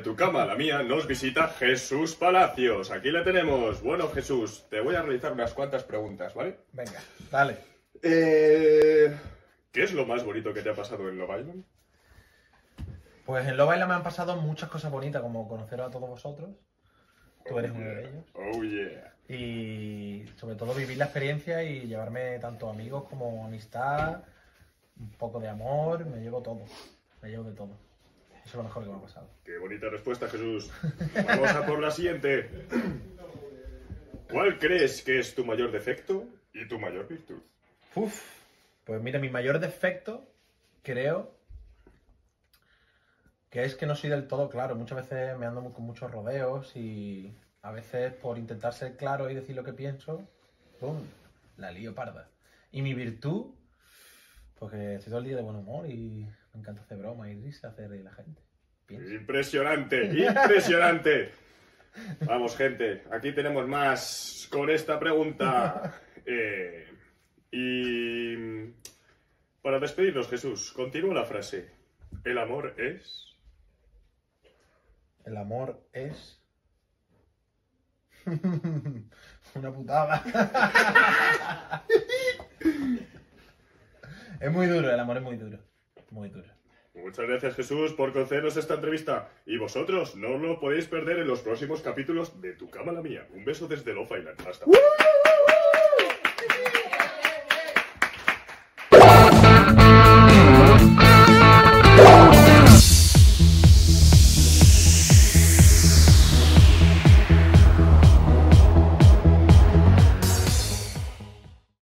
tu cama a la mía nos visita Jesús Palacios. Aquí le tenemos. Bueno, Jesús, te voy a realizar unas cuantas preguntas, ¿vale? Venga, dale. ¿Qué es lo más bonito que te ha pasado en Love Island? Pues en Love Island me han pasado muchas cosas bonitas, como conoceros a todos vosotros. Tú eres uno de ellos. Oh, yeah. Y sobre todo vivir la experiencia y llevarme tanto amigos como amistad, un poco de amor, me llevo todo. Me llevo de todo. Eso es lo mejor que me ha pasado. Qué bonita respuesta, Jesús. Vamos a por la siguiente. ¿Cuál crees que es tu mayor defecto y tu mayor virtud? Uf, pues mira, mi mayor defecto, creo, que es que no soy del todo claro. Muchas veces me ando con muchos rodeos y a veces por intentar ser claro y decir lo que pienso, ¡pum!, la lío parda. Y mi virtud, porque estoy todo el día de buen humor y me encanta hacer bromas y risa, hacer reír a la gente. Pienso. Impresionante, impresionante. Vamos, gente, aquí tenemos más con esta pregunta. Y para despedirnos, Jesús, continúa la frase. ¿El amor es? El amor es... una putada. Es muy duro, el amor es muy duro. Muy duro. Muchas gracias, Jesús, por concedernos esta entrevista. Y vosotros no lo podéis perder en los próximos capítulos de Tu Cama la Mía. Un beso desde Love Island. Hasta luego.